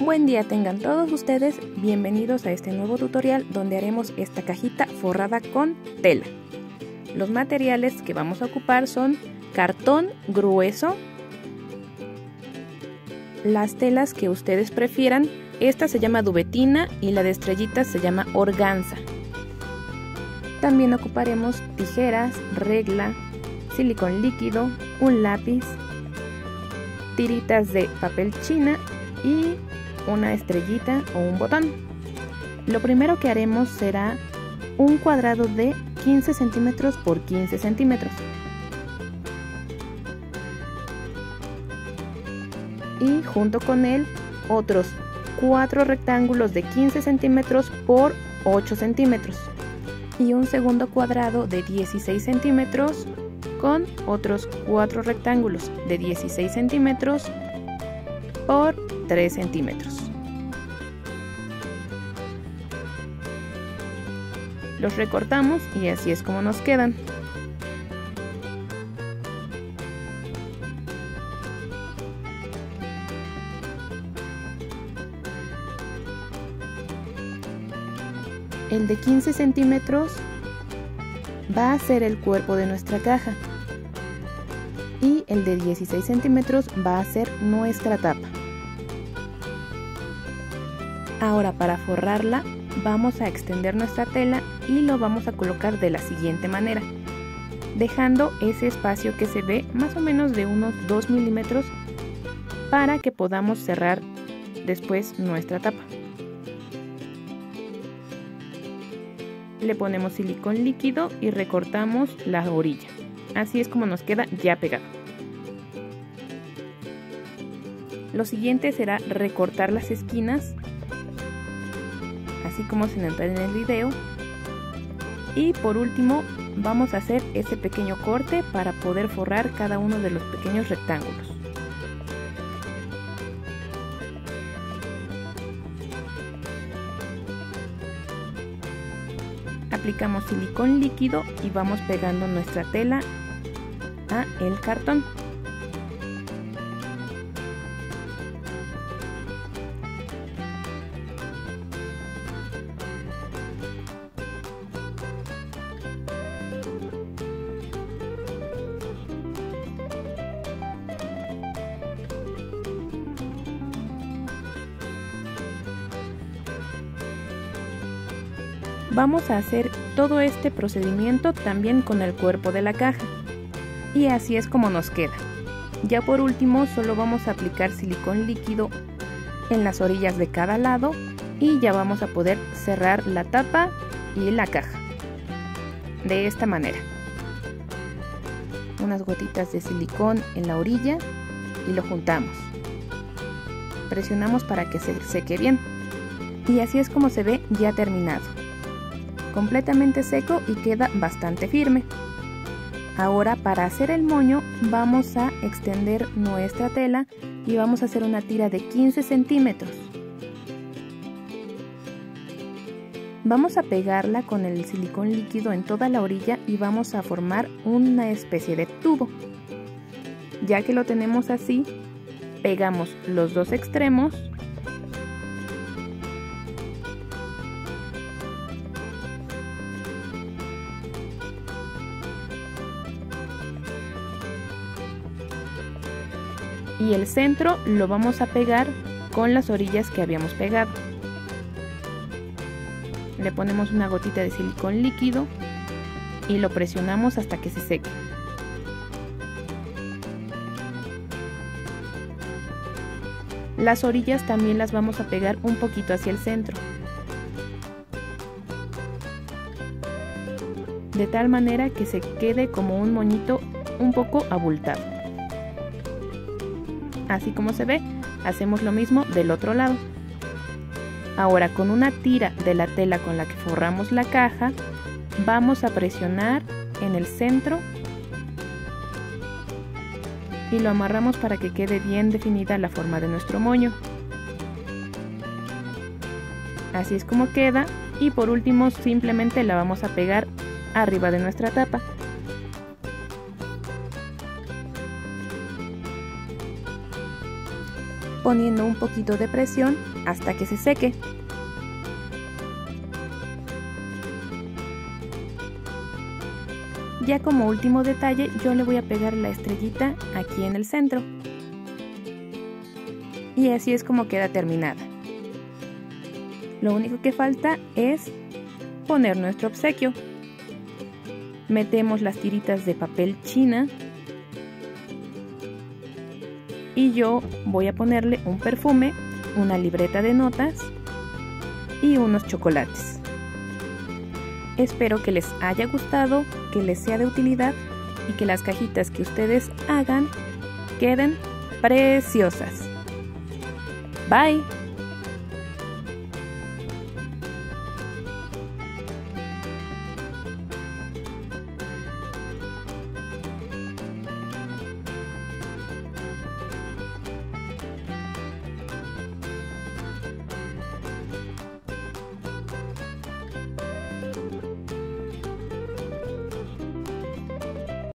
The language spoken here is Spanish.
Buen día tengan todos ustedes, bienvenidos a este nuevo tutorial donde haremos esta cajita forrada con tela. Los materiales que vamos a ocupar son cartón grueso, las telas que ustedes prefieran, esta se llama duvetina y la de estrellitas se llama organza. También ocuparemos tijeras, regla, silicón líquido, un lápiz, tiritas de papel china y una estrellita o un botón. Lo primero que haremos será un cuadrado de 15 centímetros por 15 centímetros. Y junto con él otros 4 rectángulos de 15 centímetros por 8 centímetros. Y un segundo cuadrado de 16 centímetros con otros 4 rectángulos de 16 centímetros por 3 centímetros. Los recortamos y así es como nos quedan. El de 15 centímetros va a ser el cuerpo de nuestra caja y el de 16 centímetros va a ser nuestra tapa. Ahora, para forrarla vamos a extender nuestra tela y lo vamos a colocar de la siguiente manera, dejando ese espacio que se ve más o menos de unos 2 milímetros para que podamos cerrar después nuestra tapa. Le ponemos silicón líquido y recortamos la orilla. Así es como nos queda ya pegado. Lo siguiente será recortar las esquinas, así como se nota en el video. Y por último vamos a hacer ese pequeño corte para poder forrar cada uno de los pequeños rectángulos. Aplicamos silicón líquido y vamos pegando nuestra tela a el cartón. Vamos a hacer todo este procedimiento también con el cuerpo de la caja y así es como nos queda. Ya por último solo vamos a aplicar silicón líquido en las orillas de cada lado y ya vamos a poder cerrar la tapa y la caja de esta manera. Unas gotitas de silicón en la orilla y lo juntamos. Presionamos para que se seque bien y así es como se ve ya terminado. Completamente seco y queda bastante firme. Ahora, para hacer el moño vamos a extender nuestra tela y vamos a hacer una tira de 15 centímetros. Vamos a pegarla con el silicón líquido en toda la orilla y vamos a formar una especie de tubo. Ya que lo tenemos así, pegamos los dos extremos . Y el centro lo vamos a pegar con las orillas que habíamos pegado. Le ponemos una gotita de silicón líquido y lo presionamos hasta que se seque. Las orillas también las vamos a pegar un poquito hacia el centro, de tal manera que se quede como un moñito un poco abultado. Así como se ve, hacemos lo mismo del otro lado. Ahora, con una tira de la tela con la que forramos la caja, vamos a presionar en el centro y lo amarramos para que quede bien definida la forma de nuestro moño. Así es como queda y por último simplemente la vamos a pegar arriba de nuestra tapa. poniendo un poquito de presión hasta que se seque. Ya como último detalle, yo le voy a pegar la estrellita aquí en el centro. Y así es como queda terminada. Lo único que falta es poner nuestro obsequio. Metemos las tiritas de papel china. Y yo voy a ponerle un perfume, una libreta de notas y unos chocolates. Espero que les haya gustado, que les sea de utilidad y que las cajitas que ustedes hagan queden preciosas. Bye.